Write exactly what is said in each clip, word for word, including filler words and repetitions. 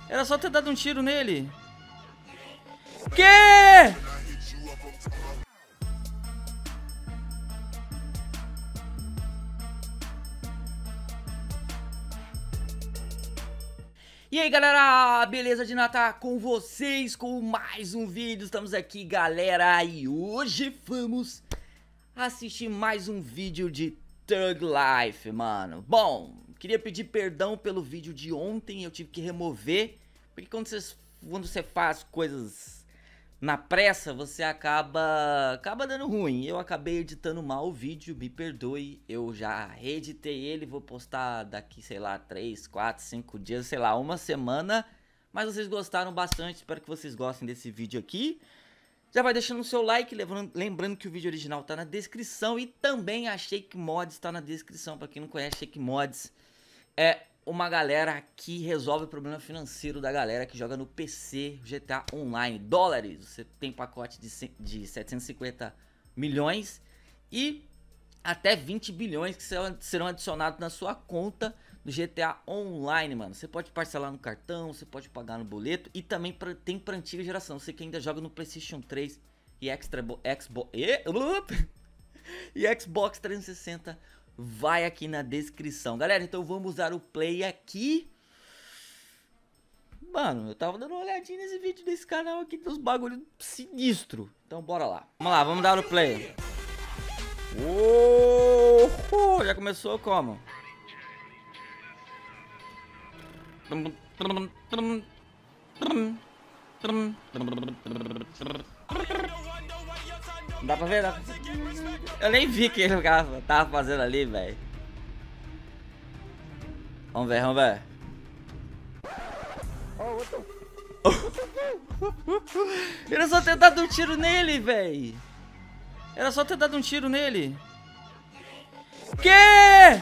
Era só ter dado um tiro nele. Que? E aí galera, beleza de Natal com vocês com mais um vídeo, estamos aqui galera e hoje vamos assistir mais um vídeo de Thug Life, mano. Bom, queria pedir perdão pelo vídeo de ontem, eu tive que remover, porque quando você, quando você faz coisas na pressa, você acaba, acaba dando ruim. Eu acabei editando mal o vídeo, me perdoe, eu já reeditei ele, vou postar daqui, sei lá, três, quatro, cinco dias, sei lá, uma semana. Mas vocês gostaram bastante, espero que vocês gostem desse vídeo aqui. Já vai deixando o seu like, lembrando, lembrando que o vídeo original tá na descrição e também a Shake Mods tá na descrição. Pra quem não conhece, Shake Mods é uma galera que resolve o problema financeiro da galera que joga no P C, G T A Online, dólares. Você tem pacote de, de setecentos e cinquenta milhões e até vinte bilhões que serão adicionados na sua conta do G T A Online, mano. Você pode parcelar no cartão, você pode pagar no boleto e também pra, tem pra antiga geração. Você que ainda joga no PlayStation três e Extra, Xbox, e, e Xbox trezentos e sessenta, vai aqui na descrição. Galera, então vamos dar o play aqui. Mano, eu tava dando uma olhadinha nesse vídeo desse canal aqui, dos bagulho sinistro. Então bora lá. Vamos lá, vamos dar o play. Oh, já começou como? Dá pra ver? Dá pra... Eu nem vi o que ele tava fazendo ali, velho. Vamos ver, vamos ver. Era só ter dado um tiro nele, velho. Era só ter dado um tiro nele. Que?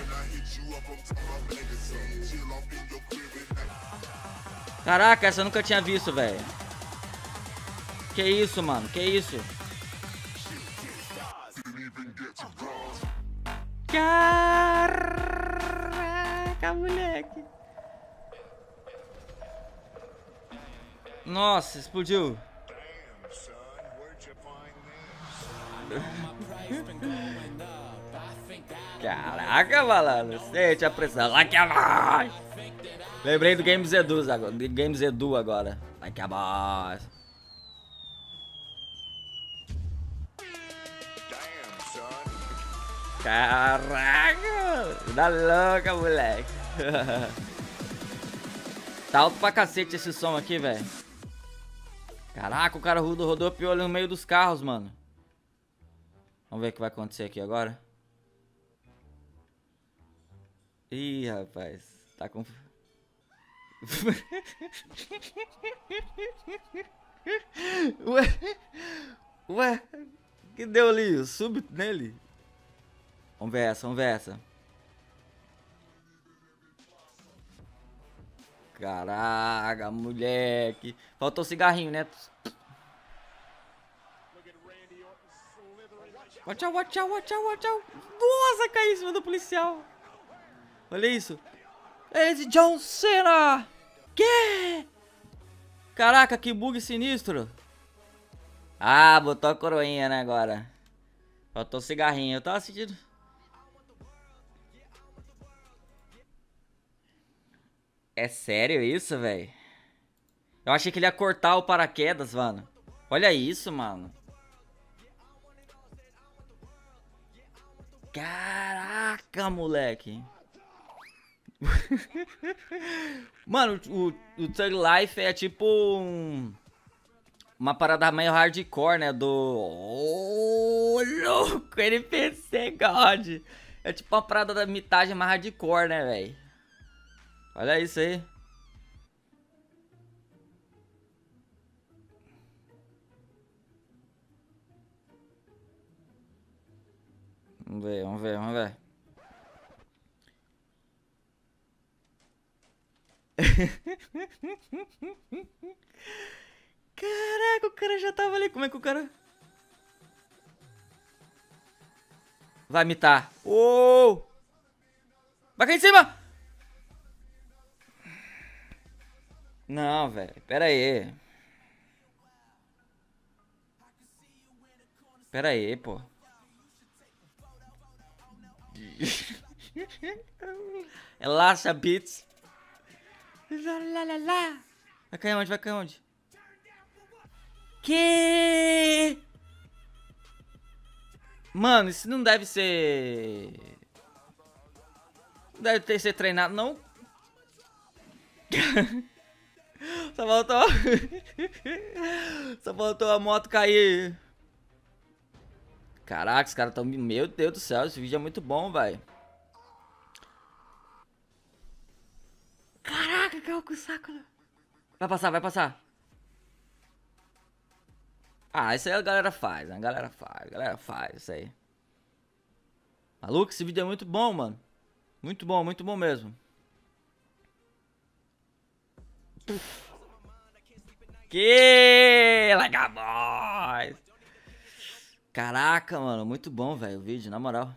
Caraca, essa eu nunca tinha visto, velho. Que isso, mano? Que isso? Caraca, moleque. Nossa, explodiu. Caraca, malandro. Sente a pressão. Like a boss. Lembrei do Games Edu agora. Do Games Edu agora. Like a boss. Caraca! Dá louca, moleque. Tá alto pra cacete esse som aqui, velho. Caraca, o cara rodou, rodopiou ali no meio dos carros, mano. Vamos ver o que vai acontecer aqui agora. Ih, rapaz. Tá com... Ué? Ué? Que deu ali? Súbito nele? Vamos ver essa, vamos ver essa. Caraca, moleque. Faltou cigarrinho, né? Watch out, watch out, watch out, watch out. Nossa, caiu em cima do policial. Olha isso. Esse John Cena. Que? Caraca, que bug sinistro. Ah, botou a coroinha, né, agora. Faltou cigarrinho. Eu tava sentindo... É sério isso, velho? Eu achei que ele ia cortar o paraquedas, mano. Olha isso, mano. Caraca, moleque. Mano, o, o Thug Life é tipo um, uma parada meio hardcore, né? Do... Oh, louco, N P C God. É tipo uma parada da mitagem mais hardcore, né, velho? Olha isso aí. Vamos ver, vamos ver, vamos ver. Caraca, o cara já tava ali. Como é que o cara... Vai mitar. Oh! Vai cair em cima! Não, velho. Pera aí. Pera aí, pô. Relaxa, Beats. Vai cair onde? Vai cair onde? Que? Mano, isso não deve ser... Não deve ter sido treinado, não. Só faltou... Só faltou a moto cair. Caraca, os caras estão... Meu Deus do céu, esse vídeo é muito bom, velho. Caraca, caiu com o saco. Vai passar, vai passar. Ah, isso aí a galera faz, a galera faz, a galera faz isso aí. Maluco, esse vídeo é muito bom, mano. Muito bom, muito bom mesmo. Que legal, boys. Caraca, mano, muito bom, velho, o vídeo, na moral.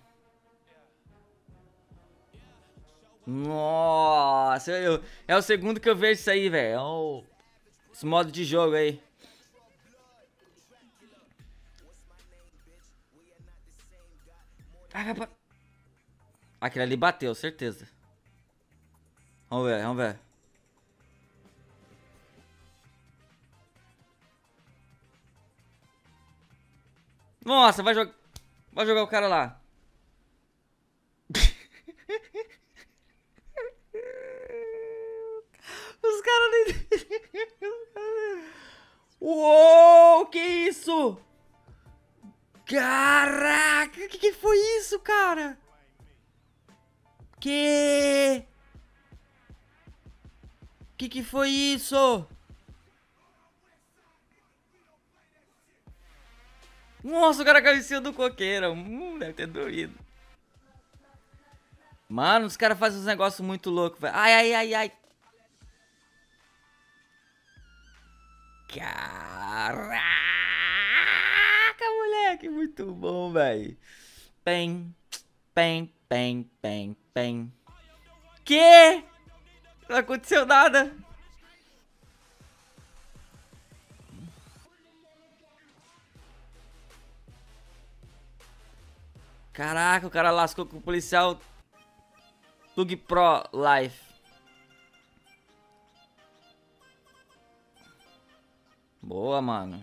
Nossa, eu, é o segundo que eu vejo isso aí, velho. É o, esse modo de jogo aí. Vai, vai, aquele ali bateu, certeza. Vamos ver, vamos ver. Nossa, vai jogar. Vai jogar o cara lá. Os caras nem... Uou, que isso? Caraca, que que foi isso, cara? Que? Que que foi isso? Nossa, o cara caiu em cima do coqueiro. Hum, deve ter doído. Mano, os caras fazem uns negócios muito loucos, velho. Ai, ai, ai, ai. Caraca, moleque, muito bom, velho. Pem, pem, pem, pem, pem. Que? Não aconteceu nada. Caraca, o cara lascou com o policial Tug Pro Life. Boa, mano.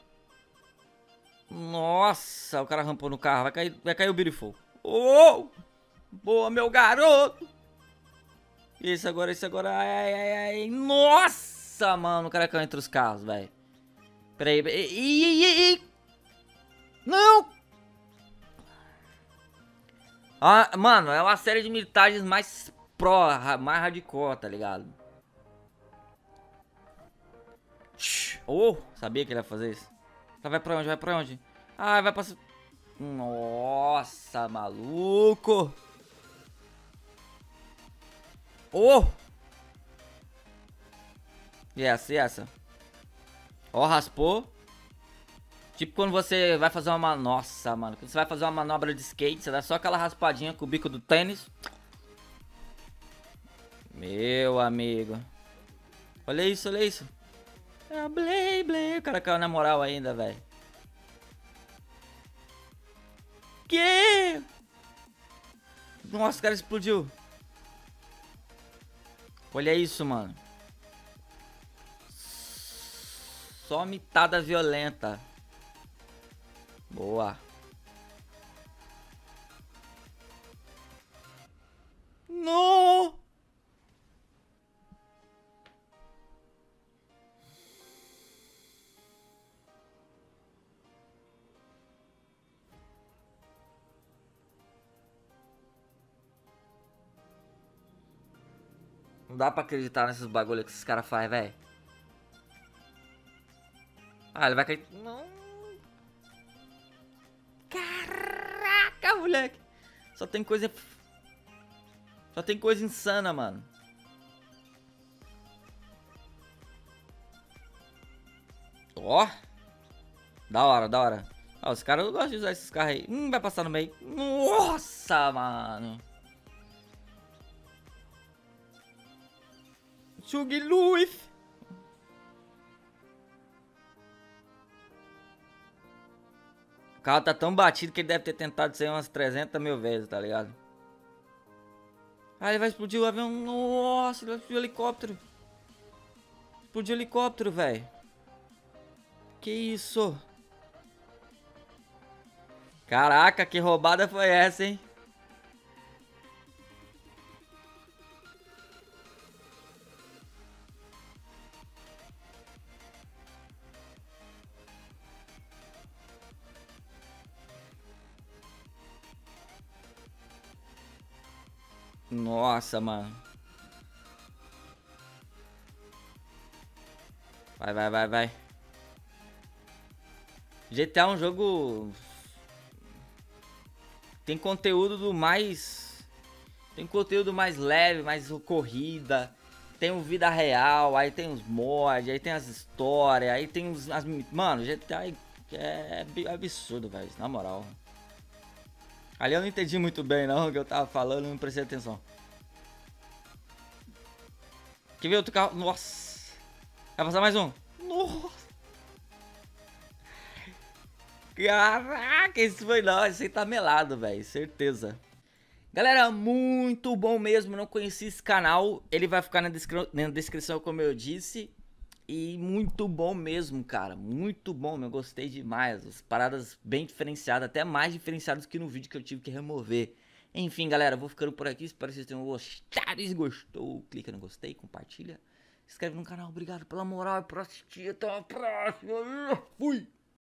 Nossa, o cara rampou no carro. Vai cair, vai cair o Beautiful. Oh! Boa, meu garoto. Esse agora, esse agora. Ai, ai, ai, ai. Nossa, mano. O cara caiu entre os carros, velho. Pera aí. Ih, ih, ih, ih. Não! Ah, mano, é uma série de militares mais pro, mais hardcore, tá ligado? Oh, sabia que ele ia fazer isso. Vai pra onde? Vai pra onde? Ah, vai passar... Nossa, maluco. Oh! E essa, e essa? Ó, raspou. Tipo quando você vai fazer uma... Nossa, mano. Quando você vai fazer uma manobra de skate, você dá só aquela raspadinha com o bico do tênis. Meu amigo. Olha isso, olha isso. É, blei, blei. O cara caiu na moral ainda, velho. Que? Nossa, o cara explodiu. Olha isso, mano. Só mitada violenta. Boa. No! Não dá pra acreditar nesses bagulho que esses caras fazem, velho. Ah, ele vai cair... Não. Caraca, moleque. Só tem coisa... Só tem coisa insana, mano. Ó. Da hora, da hora. Ó, os caras gostam de usar esses carros aí. Hum, vai passar no meio. Nossa, mano. Chug Luiz. O carro tá tão batido que ele deve ter tentado sair umas trezentas mil vezes, tá ligado? Ah, ele vai explodir o avião. Nossa, ele vai explodir o helicóptero. Explodiu o helicóptero, velho. Que isso? Caraca, que roubada foi essa, hein? Nossa, mano. Vai, vai, vai, vai. G T A é um jogo... Tem conteúdo do mais... Tem conteúdo mais leve, mais corrida. Tem o vida real, aí tem os mods, aí tem as histórias, aí tem os... As, mano, G T A é, é absurdo, velho, na moral. Ali eu não entendi muito bem não o que eu tava falando, não prestei atenção. Quer ver outro carro? Nossa! Vai passar mais um? Nossa! Caraca, esse foi não, esse aí tá melado, velho, certeza. Galera, muito bom mesmo, não conheci esse canal, ele vai ficar na, descri na descrição como eu disse. E muito bom mesmo, cara, muito bom, eu gostei demais, as paradas bem diferenciadas, até mais diferenciadas que no vídeo que eu tive que remover. Enfim, galera, vou ficando por aqui, espero que vocês tenham gostado. E se gostou, clica no gostei, compartilha, se inscreve no canal, obrigado pela moral e por assistir, até a próxima, fui!